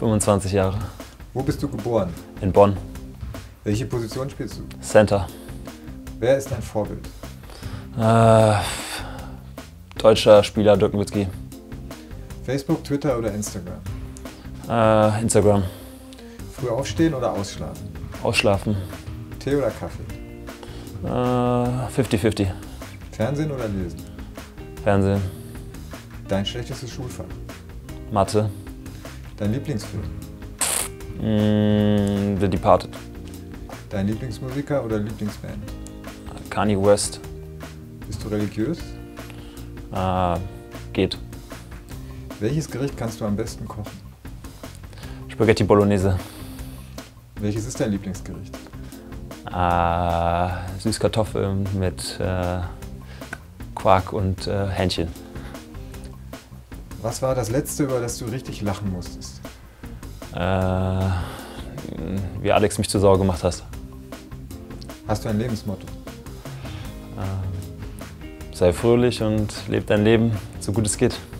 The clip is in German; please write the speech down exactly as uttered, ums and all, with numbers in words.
fünfundzwanzig Jahre. Wo bist du geboren? In Bonn. Welche Position spielst du? Center. Wer ist dein Vorbild? Äh, deutscher Spieler Dirk Nowitzki. Facebook, Twitter oder Instagram? Äh, Instagram. Früh aufstehen oder ausschlafen? Ausschlafen. Tee oder Kaffee? fifty fifty. Fernsehen oder lesen? Fernsehen. Dein schlechtestes Schulfach? Mathe. Dein Lieblingsfilm? Mm, The Departed. Dein Lieblingsmusiker oder Lieblingsband? Kanye West. Bist du religiös? Äh, geht. Welches Gericht kannst du am besten kochen? Spaghetti Bolognese. Welches ist dein Lieblingsgericht? Äh, Süßkartoffeln mit äh, Quark und äh, Hähnchen. Was war das Letzte, über das du richtig lachen musstest? Äh, wie Alex mich zur Sau gemacht hast. Hast du ein Lebensmotto? Äh, sei fröhlich und leb dein Leben, so gut es geht.